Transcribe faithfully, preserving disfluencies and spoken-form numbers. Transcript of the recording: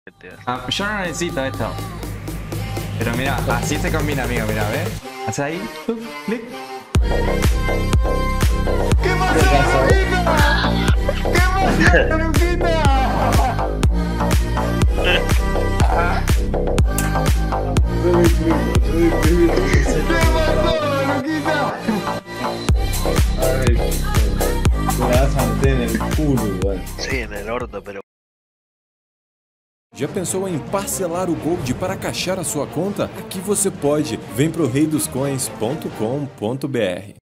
Ah, yo no necesito esto. Pero mira, así se combina, amigo, mira, ¿ves? Haces ahí, tuc, clic. ¿Qué pasa, Luquita? ¿Qué pasa, Luquita? ¿Qué pasó, Luquita? Ay, te la vas a meter en el culo, igual. Sí, en el orto, pero... Já pensou em parcelar o Gold para caixar a sua conta? Aqui você pode. Vem pro rei dos coins ponto com ponto br.